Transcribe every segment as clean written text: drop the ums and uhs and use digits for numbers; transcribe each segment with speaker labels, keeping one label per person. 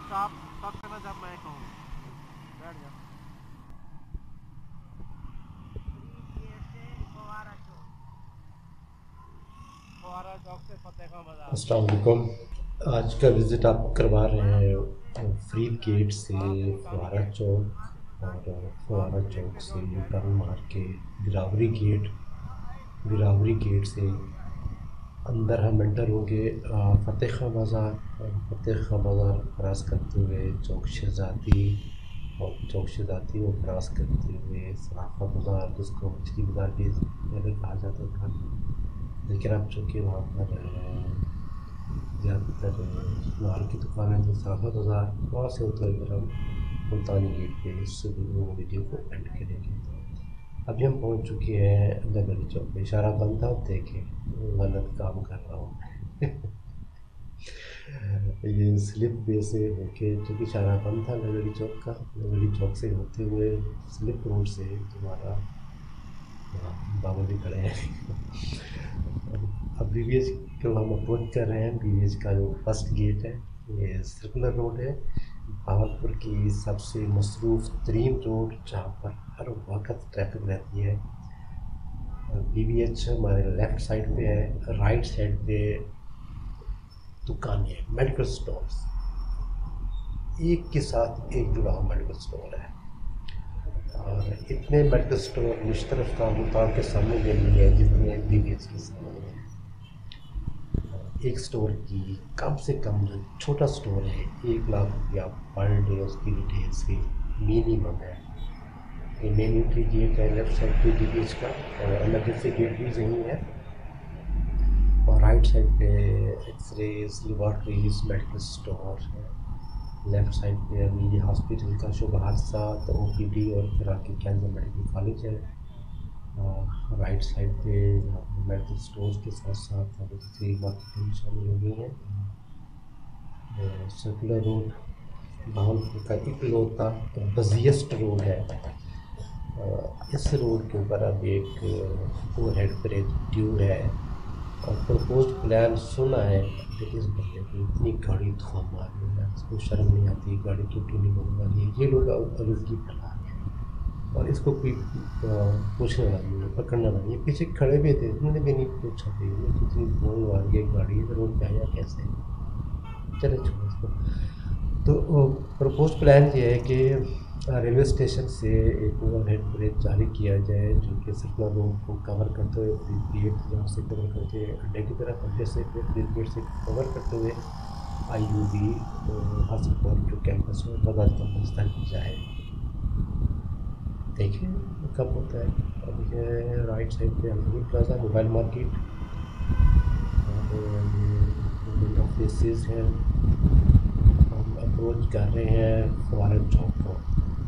Speaker 1: Stop stop करना जब मैं कहूँ। बैठ जा। फुहारा चौक से फतेह का बाजार।
Speaker 2: अस्सलाम वालेकुम। आज का विज़िट आप करवा रहे हैं फरीद गेट से फुहारा चौक और फुहारा चौक से यू टर्न मार के बिरावरी गेट, बिरावरी गेट से अंदर हम एंटर होंगे फतेह खां बाज़ार और फतेह खां बाज़ार क्रॉस करते हुए चौक शहज़ादी और चौक शहज़ादी को क्रॉस करते हुए सराफा बाज़ार, जिसको मछली बाज़ार भी पहले कहा जाता था, लेकिन अब चूँकि वहाँ पर ज़्यादातर माल की दुकानें तो सराफा बाज़ार, वहाँ से होते हुए फिर हम मुल्तानी गेट पे इस वीडियो को एंड करेंगे। अभी हम पहुँच चुके हैं नगरी चौक पे। इशारा बंद था, आप देखें गलत काम कर रहा हूँ ये स्लिप वे से होके, चूँकि इशारा बंद था नगरी चौक का, नगरी चौक से होते हुए स्लिप रोड से दोबारा बाबा भी खड़े हैं अब BVH को हम अप्रोच कर रहे हैं। BVH का जो फर्स्ट गेट है ये सर्कुलर रोड है, भावलपुर की सबसे मसरूफ़ तरीन रोड, जहाँ पर हर वक्त ट्रैफिक रहती है। BVH हमारे लेफ़्ट साइड पे है, राइट साइड पे दुकानें, मेडिकल स्टोर्स, एक के साथ एक जुड़ा हुआ मेडिकल स्टोर है। और इतने मेडिकल स्टोर मुश्तरफ का मुल्तान के सामने भी नहीं है जितने BVH के सामने है। एक स्टोर की कम से कम जो छोटा स्टोर है 1 लाख रुपया पर डे उसकी डिटेल से मिनिमम है। ये मेन एंट्री गेट है लेफ्ट साइड पे BVH का, और अलग से गेट भी यहीं है। और राइट साइड पे एक्सरेज, लेबॉर्ट्रीज, मेडिकल स्टोर है। लेफ़्ट साइड पे अभी हॉस्पिटल का शुभ हादसा तो OPD और फिर आगे कैंसर मेडिकल कॉलेज है। और राइट साइड पे यहाँ पर मेडिकल स्टोर्स के साथ साथ अभी दूसरी मार्केटें शामिल हो गई हैं। सर्कुलर रोड भावलपुर का इकलौता बिज़ीएस्ट रोड है। इस रोड के ऊपर अब एक ओवरहेड ब्रिज ड्यू है और प्रपोज्ड प्लान सुना है, लेकिन इस बंदे को इतनी गाड़ी धुआं मार रही है, इसको शर्म नहीं आती, गाड़ी टूटी नहीं बनवा रही है। ये लोग आलूदगी फैला रहे हैं और इसको कोई पूछने वाला नहीं है, पकड़ने वाला नहीं है। पीछे खड़े भी थे, उन्होंने भी नहीं पूछा भाई कितनी धुआं मार रही है गाड़ी, रोड पे आया कैसे, चले छोड़ो इसको। तो प्रपोज्ड प्लान ये है कि रेलवे स्टेशन से एक ओवरहेड ब्रिज जारी किया जाए जो कि सर्कुलर रोड को कवर करते हुए फरीद गेट यहाँ से कवर करके अड्डे की तरफ, अड्डे से फिर फरीद गेट से कवर करते हुए IUB हॉस्पिटल जो कैंपस में बगल पाकिस्तान की जाए। देखिए कब होता है। अब ये राइट साइड पे अलमी प्लाजा मोबाइल मार्केट और ऑफिस हैं। हम अप्रोच कर रहे हैं फुहारा चौक को।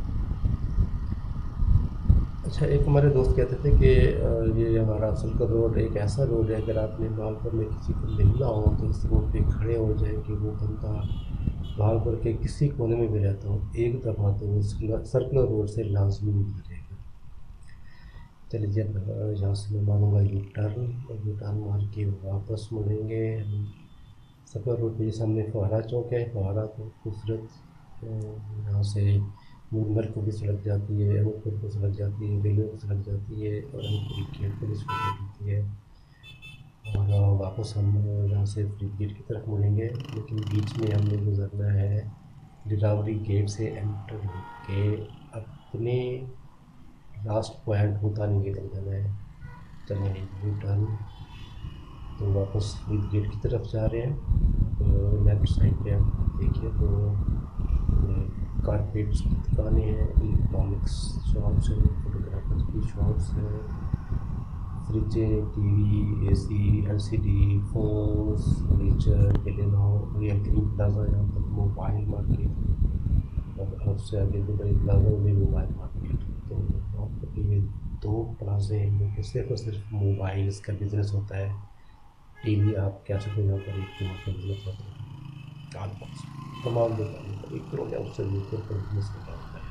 Speaker 2: अच्छा, एक हमारे दोस्त कहते थे कि ये हमारा सर्कुलर रोड एक ऐसा रोड है, अगर आपने भावलपुर में किसी को मिलना हो तो इस रोड पे खड़े हो जाए कि वो बंदा भावलपुर के किसी कोने में भी रहता हो, एक दफ़ा तो वो सर्कुलर रोड से लाजमी गुजरेगा। चलिए जब यहाँ से मैं मानूँगा यू टर्न मार के वापस मुड़ेंगे हम सर्कुलर रोड पे। सामने फुहारा चौक है, फुहारा तो खूबसूरत, यहाँ से मुनवर को भी सड़क जाती है, अनूपपुर को सड़क जाती है, रेलवे को सड़क जाती है और अनूपपुर गेट पर भी सड़क होती है। और वापस हम यहाँ से फरीद गेट की तरफ मुड़ेंगे, लेकिन बीच में हमने गुजरना है बिरावरी गेट से एंटर होके अपने लास्ट पॉइंट मुल्तानी गेट तक जाना है। चलें यू टर्न, तो वापस फरीद गेट की तरफ जा रहे हैं। तो लेफ़्ट साइड पे आप देखिए तो कारपेट्स की दुकानें हैं, इलेक्ट्रॉनिक्स शॉप्स हैं, फोटोग्राफर्स की शॉप्स हैं, फ्रिजें, TV, AC, LCD phones, furniture, Telenor, real green plaza यहाँ पर मोबाइल मार्केट, और उससे आगे दुबई प्लाजा में मोबाइल मार्केट। तो वहाँ पर ये 2 प्लाजे हैं जो कि सिर्फ और सिर्फ मोबाइल्स का बिज़नेस होता है। TV आप कह सकते हो यहाँ पर एक करोड़ का बिज़नेस होता है, ऑलमोस्ट तमाम दुकानों पर 1 करोड़ या उससे ऊपर का बिज़नेस होता है।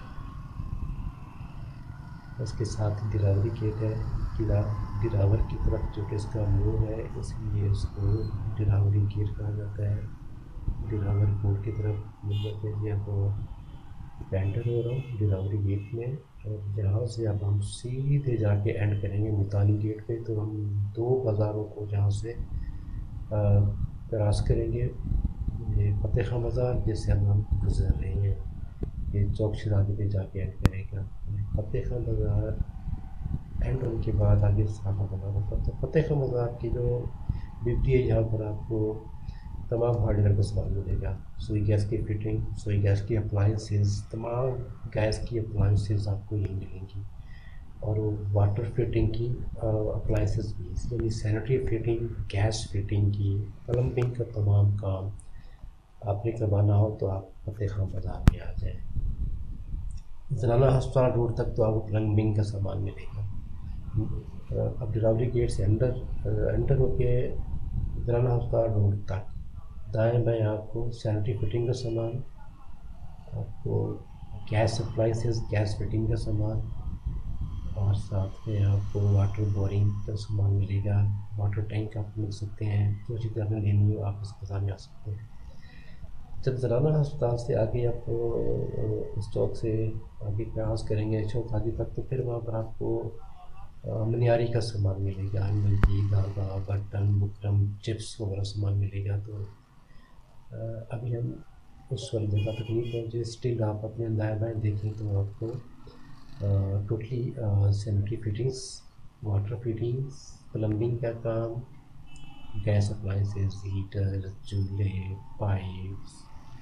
Speaker 2: उसके साथ बिरावरी गेट है, बिरावर की तरफ जो कि इसका मुँह है, इसलिए इसको बिरावरी गेट कहा जाता है। डिलावर कोर्ट की तरफ मिल जाते हैं। तो एंटर हो रहा हूँ डिलावरी गेट में, और यहाँ से अब हम सीधे जाके एंड करेंगे मितानी गेट पे। तो हम दो बाज़ारों को जहाँ से क्रॉस करेंगे, ये फतेह खां बाज़ार जैसे हम गुजर रहे हैं, ये चौक शिराजी पे जाके एंड करेगा। फतेह खां बाज़ार एंड होने के बाद आगे सराफा बाज़ार होता है। तो फतेह खां बाज़ार की जो बिक्री है, यहाँ पर आपको तमाम हार्डवेयर का सामान मिलेगा। सुई गैस की फिटिंग, सुई गैस की अप्लाइंसेस, तमाम गैस की अप्लाइंसेस आपको यहीं मिलेंगी। और वाटर फिटिंग की अप्लाइंसेस भी, यानी सैनिटरी फिटिंग, गैस फिटिंग की, प्लम्बिंग का तमाम काम आपने करवाना हो तो आप फतेह खां बाज़ार में आ जाएँ। ज़नाना अस्पताल रोड तक तो आपको प्लम्बिंग का सामान मिलेगा। अब डिलावरी गेट से एंटर होके ज़नाना अस्पताल रोड तक दाएं बाएं आपको सैनिटरी फिटिंग का सामान, आपको गैस अप्लाइंसेस, गैस फिटिंग का सामान, और साथ में आपको वाटर बोरिंग का सामान मिलेगा। वाटर टैंक आप मिल सकते हैं, जो चीज़ आपने लेनी हो आप इस बाज़ार में आ सकते हैं। जब ज़नाना अस्पताल से आगे आप इस चौक से आगे क्रॉस करेंगे चौक आगे तक, तो फिर वहाँ पर आपको मनियारी का सामान मिलेगा, मिर्ची, धागा, बर्तन, बुकरम, चिप्स वगैरह सामान मिलेगा। तो अभी हम उस वाली जगह तक नहीं पहुँचे। स्टिल आप अपने दाएं बाएं देखें तो आपको totally sanitary fittings, water fittings, plumbing का काम, गैस अप्लाइंसेस, हीटर, चूल्हे, पाइप्स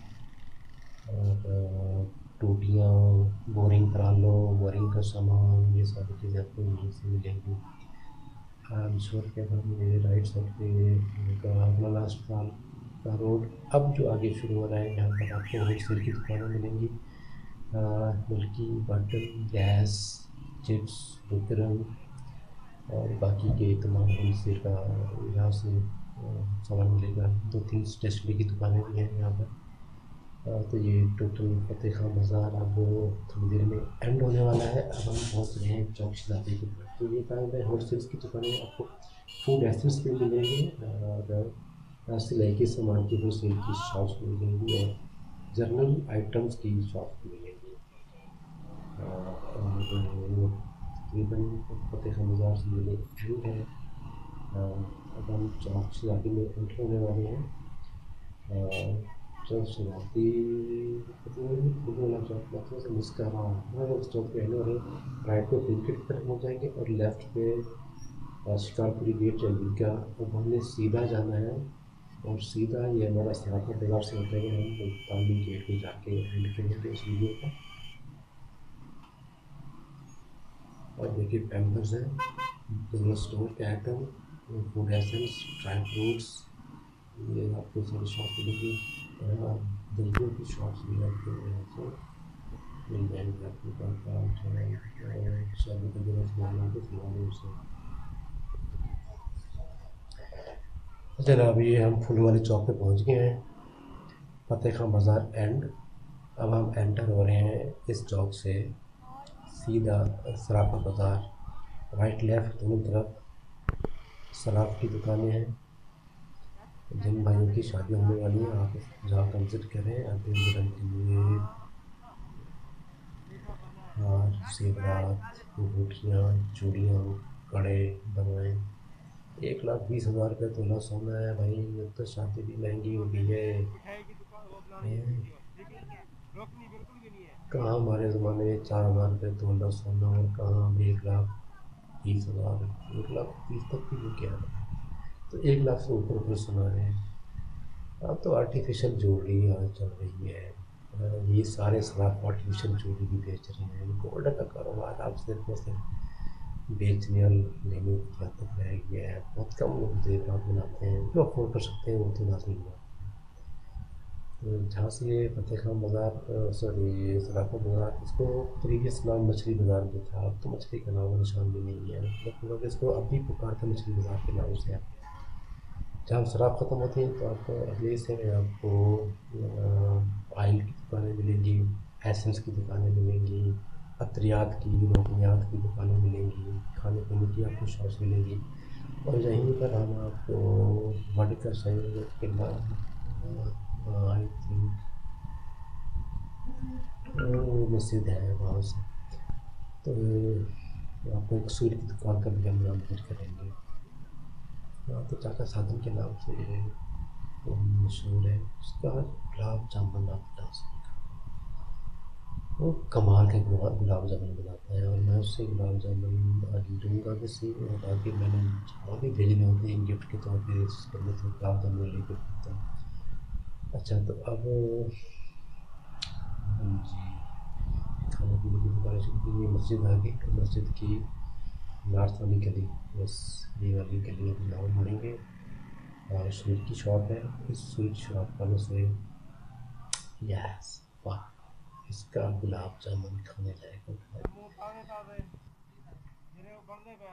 Speaker 2: और टूटियाँ, बोरिंग करा लो, बोरिंग का सामान, ये सारी चीज़ें आपको यहीं से मिलेंगी। छोड़ के बाद मेरे राइट साइड पे ज़नाना अस्पताल का रोड अब जो आगे शुरू हो रहा है, यहाँ पर आपको होलसेल की दुकानें मिलेंगी। बल्कि बर्तन, गैस, चिप्स, बुकरम और बाकी के तमाम होलसेल का यहाँ से सामान मिलेगा। 2-3 स्टेशनरी की दुकानें भी हैं यहाँ पर। तो ये टोटल फतेह खां बाज़ार अब थोड़ी देर में एंड होने वाला है। अब हम पहुँच रहे हैं चौक शिराजी की तरफ। तो ये कहाँ है, होलसेल्स की दुकानें आपको फूड एसेंस भी मिलेंगे, और सिलाई के सामान की होलसेल की शॉप्स मिलेंगी, और जर्नल आइटम्स की शॉप मिलेंगी। और तकरीबन फतेह खां बाज़ार से मिले एंड है। अब हम चौक शिराजी में एंटर होने वाले हैं। चौक शिराजी चौक से मिस कर रहा हूँ। चौक पे एंड हो रहे हैं, राइट पे क्रिकेट की तरफ हो जाएंगे और लेफ्ट पे शिकारपुरी गेट जाएगा। अब हमने सीधा जाना है, और सीधा ये हमारा सराफा बाज़ार से होते हुए हम मुल्तानी गेट पे जाके एंड करेंगे इस वीडियो का। और देखिए पैम्पर्स है, जनरल स्टोर के item, food essence, dry fruits, ये आपको सारी शॉप मिलेगी। दर्जियों की शॉप्स भी आपको यहाँ से मिल जाएंगे। आपके पास शादी का जो सामान के सामान से जनाब, ये हम फूल वाले चौक पे पहुँच गए हैं, फतेह खां बाज़ार एंड। अब हम एंटर हो रहे हैं इस चौक से सीधा सराफा बाज़ार। राइट लेफ़्ट दोनों तरफ सराफ की दुकानें हैं। जिन भाइयों की शादी होने वाली है आप जहाँ का विज़िट करें। आप रंग के लिए हार, जेवरात, अंगूठियाँ, चूड़ियाँ, कड़े बनवाएँ। 1,20,000 रुपये तोला सोना है भाई। अब तो शादी भी महंगी हो गई है। कहाँ हमारे ज़माने में 4,000 रुपये तोला सोना, और कहाँ 1,20,000, 1,20,000 तक भी क्या है। तो 1,00,000 से ऊपर सुना है। अब तो आर्टिफिशियल ज्वेलरी आज चल रही है। ये सारे सराफ आर्टिफिशियल ज्वेलरी भी बेच रहे हैं। गोल्ड का कारोबार आप सिर्फ और सिर्फ बेचने और लेने की हद तक रह गया है। बहुत कम लोग जेवरात बनाते हैं, जो अफोर्ड कर सकते हैं वो तो लाजमी बनाते हैं। तो जहाँ से ये फतेह खां बाज़ार, सॉरी सराफा बाज़ार, इसको प्रीवियस नाम मछली बाज़ार भी था, अब तो मछली का नाम निशान भी नहीं है। मतलब इसको अब भी पुकारते मछली बाज़ार के नाम से। जहाँ शराब ख़त्म होती है तो आपको अगले हिस्से में आपको ऑयल की दुकानें मिलेंगी, एसेंस की दुकानें मिलेंगी, अतरियात की, रोगनियात की दुकानें मिलेंगी, खाने पीने की आपको शॉप्स मिलेंगी। और यहीं पर हम आपको वर्ल्ड का सही किला आई थिंक मस्जिद है वहाँ से। तो आपको एक सूर्य की दुकान का भी हम नाम दर्ज करेंगे। यहाँ तो चाचा साधन के नाम से वो मशहूर है। उसका गुलाब जामुन आप बता सकते, वो कमाल के गुलाब जामुन बनाता है। और मैं उससे गुलाब जामुन आज लूँगा भी सही, और आगे मैंने जहाँ भी भेजने होते हैं गिफ्ट के तौर पे इस बंदे से गुलाब जामुन लेकर देता हूँ। अच्छा, तो अब जी खाने पीने की दुकानें शुरू की। ये मस्जिद आ गई, तो मस्जिद की नॉर्थ वाली गली, बस ये वाली गली अभी यहाँ मुड़ेंगे और स्वीट की शॉप है। इस स्वीट शॉप वालों से यस वाह, इसका गुलाब जामुन खाने लायक होता है।
Speaker 1: मुंह ताज़े ताज़े जिन्हें वो बंदे पे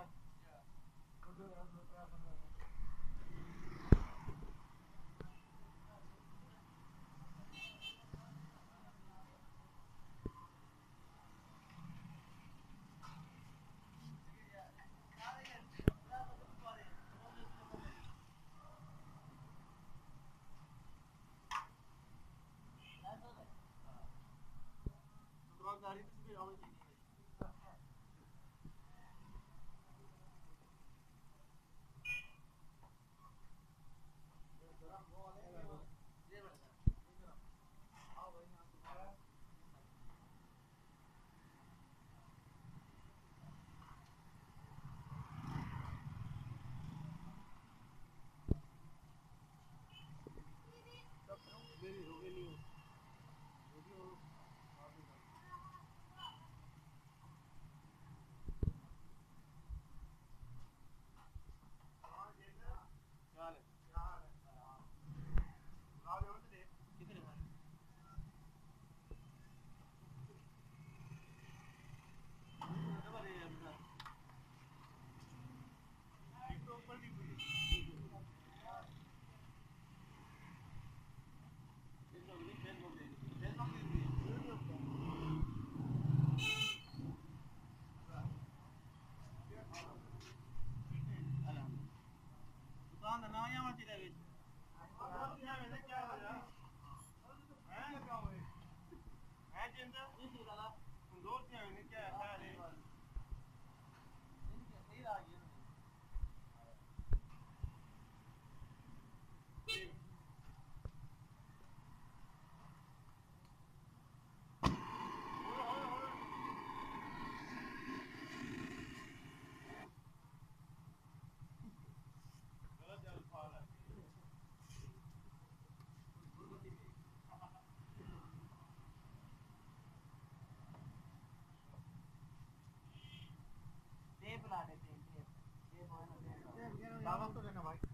Speaker 1: दावत तो देना भाई।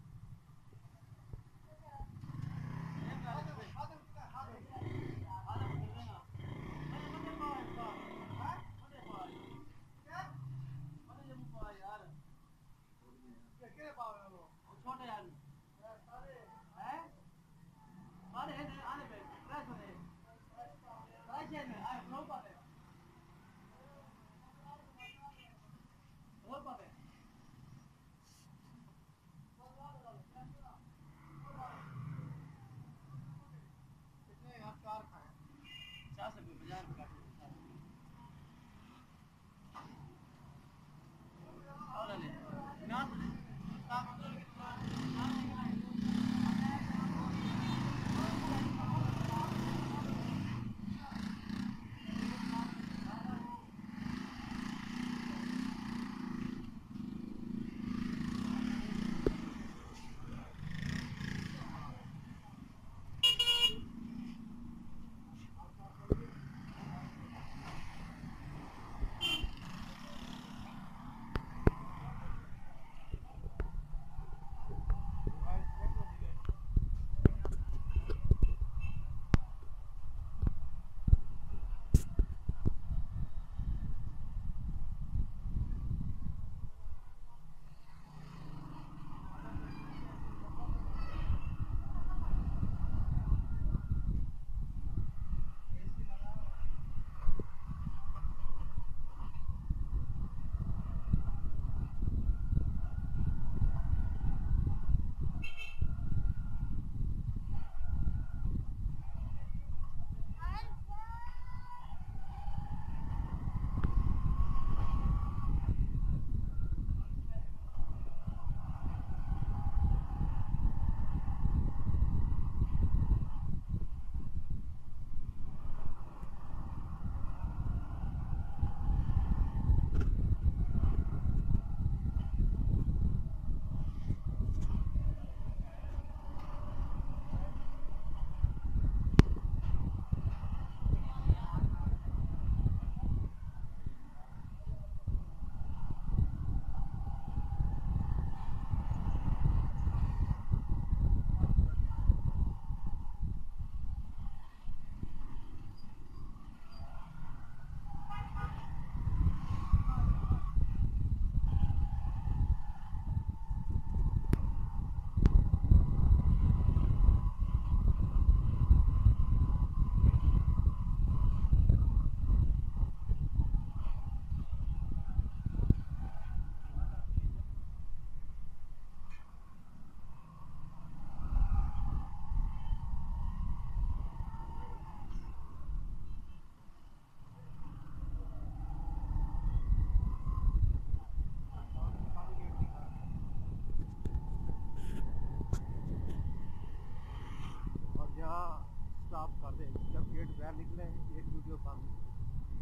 Speaker 1: स्टॉप कर दे, जब गेट बाहर निकले एक वीडियो बंद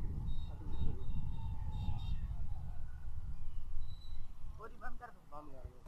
Speaker 1: बंद कर दो, बंद कर दो।